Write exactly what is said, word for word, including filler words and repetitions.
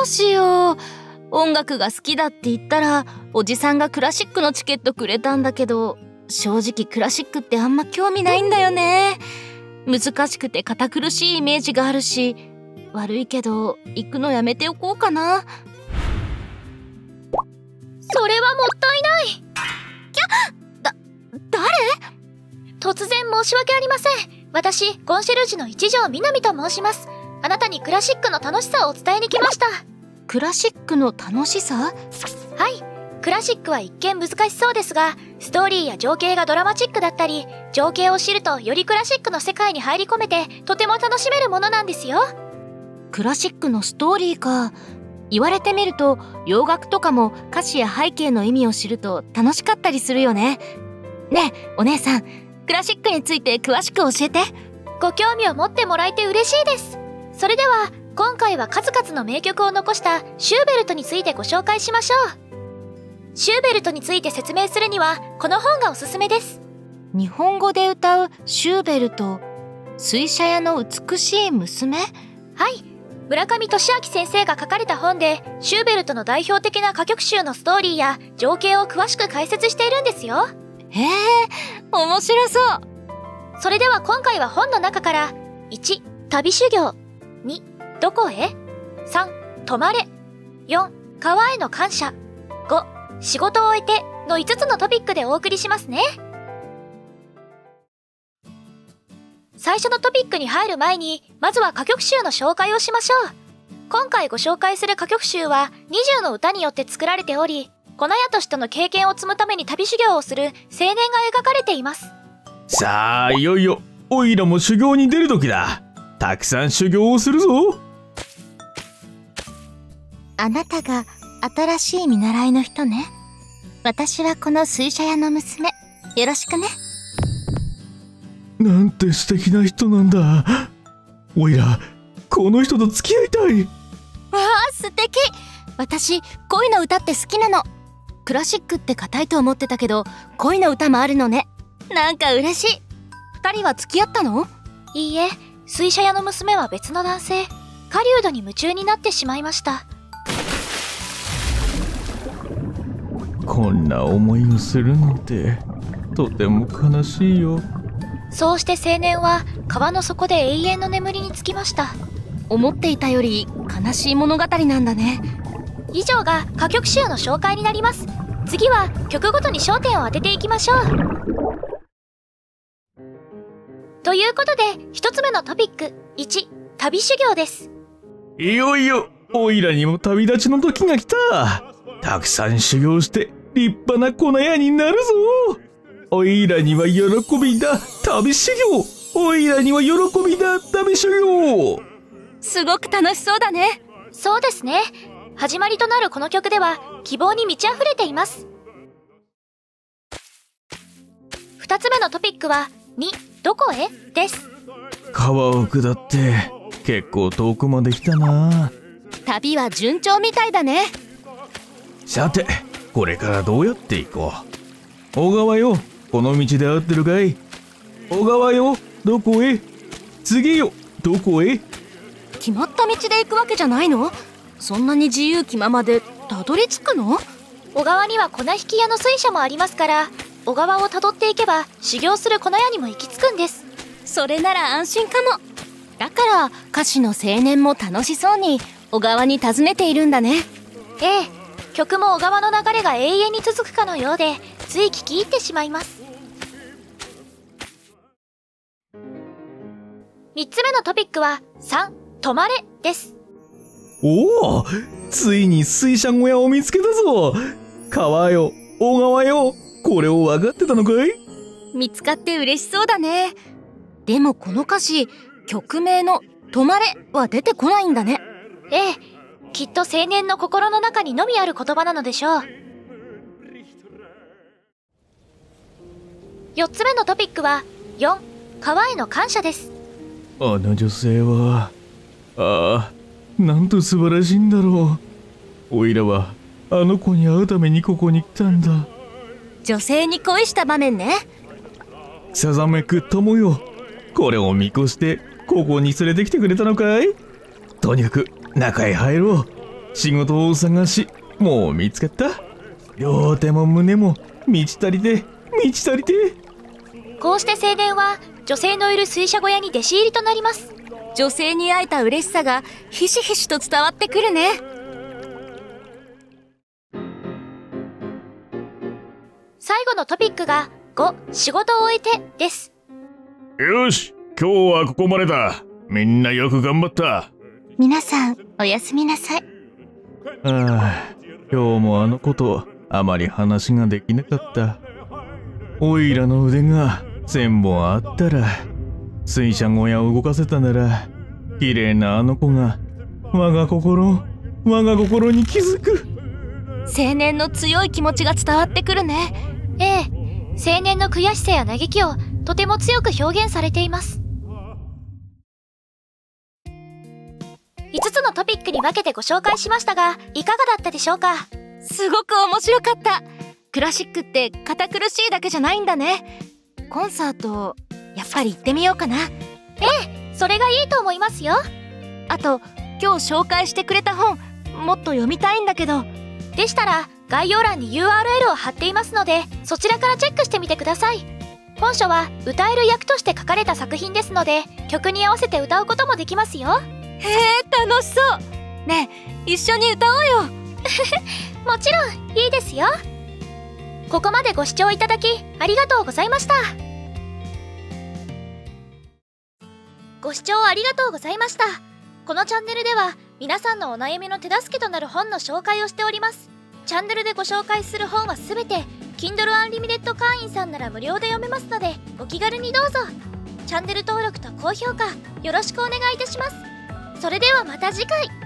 うしよう。音楽が好きだって言ったらおじさんがクラシックのチケットくれたんだけど、正直クラシックってあんま興味ないんだよね。難しくて堅苦しいイメージがあるし、悪いけど行くのやめておこうかな。 それはもったいない。きゃだ誰？ 突然申し訳ありません。私コンシェルジュの一条みなみと申します。あなたにクラシックの楽しさを伝えに来ました。 クラシックの楽しさ？ はい、クラシックは一見難しそうですが、ストーリーや情景がドラマチックだったり、情景を知るとよりクラシックの世界に入り込めてとても楽しめるものなんですよ。 クラシックのストーリーか。言われてみると洋楽とかも歌詞や背景の意味を知ると楽しかったりするよね。ねえお姉さん、クラシックについて詳しく教えて。 ご興味を持ってもらえて嬉しいです。それでは今回は数々の名曲を残したシューベルトについてご紹介しましょう。シューベルトについて説明するにはこの本がおすすめです。 日本語で歌うシューベルト、水車屋の美しい娘？ はい、村上俊明先生が書かれた本で、シューベルトの代表的な歌曲集のストーリーや情景を詳しく解説しているんですよ。 へえ、面白そう。 それでは今回は本の中から、いち、旅修行、に、どこへ、さん、泊まれ、よん、川への感謝、ご、仕事を終えてのいつつのトピックでお送りしますね。最初のトピックに入る前に、まずは歌曲集の紹介をしましょう。今回ご紹介する歌曲集はにじゅうの歌によって作られており、粉屋としての経験を積むために旅修行をする青年が描かれています。 さあ、いよいよおいらも修行に出る時だ。たくさん修行をするぞ。 あなたが新しい見習いの人ね。私はこの水車屋の娘。よろしくね。 なんて素敵な人なんだ。おいらこの人と付き合いたい。 わあ、素敵。私恋の歌って好きなの。クラシックって硬いと思ってたけど恋の歌もあるのね。なんか嬉しい。二人は付き合ったの？ いいえ、水車屋の娘は別の男性、狩人に夢中になってしまいました。 こんな思いをするなんてとても悲しいよ。 そうして青年は川の底で永遠の眠りにつきました。 思っていたより悲しい物語なんだね。 以上が歌曲集の紹介になります。次は曲ごとに焦点を当てていきましょう。ということで一つ目のトピック、いち、旅修行です。 いよいよおいらにも旅立ちの時が来た。たくさん修行して立派な粉屋になるぞ。おいらには喜びだ旅修行。おいらには喜びだ旅修行。 すごく楽しそうだね。 そうですね。始まりとなるこの曲では希望に満ち溢れています。二つ目のトピックはに、どこへです。 川を下って結構遠くまで来たな。 旅は順調みたいだね。 さてこれからどうやって行こう。小川よ、この道で合ってるかい。小川よ、どこへ。次よ、どこへ。 決まった道で行くわけじゃないの？そんなに自由気ままでたどり着くの？ 小川には粉引き屋の水車もありますから、小川をたどっていけば修行する粉屋にも行き着くんです。 それなら安心かも。だから歌手の青年も楽しそうに小川に訪ねているんだね。 ええ、曲も小川の流れが永遠に続くかのようでつい聞き入ってしまいます。みっつめのトピックはさん、泊まれです。 おお、ついに水車小屋を見つけたぞ。川よ、小川よ、これを分かってたのかい？ 見つかって嬉しそうだね。でもこの歌詞、曲名の泊まれは出てこないんだね。 ええ、きっと青年の心の中にのみある言葉なのでしょう。よっつめのトピックはよん、川への感謝です。 あの女性は、ああ、なんと素晴らしいんだろう。おいらはあの子に会うためにここに来たんだ。 女性に恋した場面ね。 さざめく友よ、これを見越してここに連れてきてくれたのかい？とにかく中へ入ろう。 仕事を探し、もう見つかった。両手も胸も満ち足りて満ち足りて。 こうして青年は女性のいる水車小屋に弟子入りとなります。 女性に会えた嬉しさがひしひしと伝わってくるね。 最後のトピックがご、仕事を終えてです。 よし、今日はここまでだ。みんなよく頑張った。 皆さんおやすみなさい。 ああ、今日もあの子とあまり話ができなかった。おいらの腕が千本あったら、水車小屋を動かせたなら、綺麗なあの子が我が心我が心に気づく。 青年の強い気持ちが伝わってくるね。 ええ、青年の悔しさや嘆きをとても強く表現されています。いつつのトピックに分けてご紹介しましたが、いかがだったでしょうか。 すごく面白かった。クラシックって堅苦しいだけじゃないんだね。コンサートやっぱり行ってみようかな。 ええ、それがいいと思いますよ。 あと今日紹介してくれた本もっと読みたいんだけど。 でしたら概要欄に ユーアールエル を貼っていますので、そちらからチェックしてみてください。本書は歌える役として書かれた作品ですので、曲に合わせて歌うこともできますよ。 へえ、楽しそう。ねえ、一緒に歌おうよ。 もちろんいいですよ。ここまでご視聴いただきありがとうございました。ご視聴ありがとうございました。このチャンネルでは皆さんのお悩みの手助けとなる本の紹介をしております。チャンネルでご紹介する本はすべて Kindle Unlimited 会員さんなら無料で読めますので、お気軽にどうぞ。チャンネル登録と高評価よろしくお願いいたします。それではまた次回。